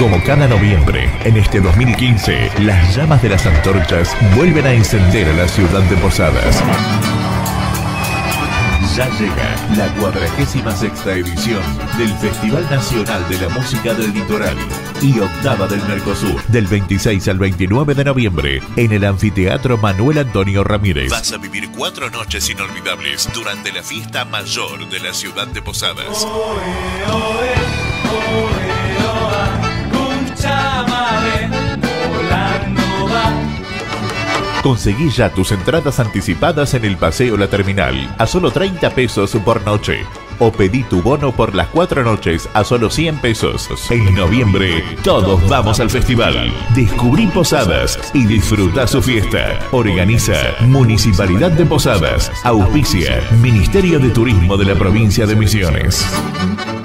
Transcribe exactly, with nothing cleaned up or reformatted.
Como cada noviembre, en este dos mil quince, las llamas de las antorchas vuelven a encender a la ciudad de Posadas. Ya llega la cuadragésima sexta edición del Festival Nacional de la Música del Litoral y octava del Mercosur, del veintiséis al veintinueve de noviembre, en el Anfiteatro Manuel Antonio Ramírez. Vas a vivir cuatro noches inolvidables durante la fiesta mayor de la ciudad de Posadas. Oe, oe, oe, oa, un chamamé, volando va. Conseguí ya tus entradas anticipadas en el Paseo La Terminal a solo treinta pesos por noche. O pedí tu bono por las cuatro noches a solo cien pesos. En noviembre, todos vamos al festival. Descubrí Posadas y disfruta su fiesta. Organiza Municipalidad de Posadas. Auspicia Ministerio de Turismo de la Provincia de Misiones.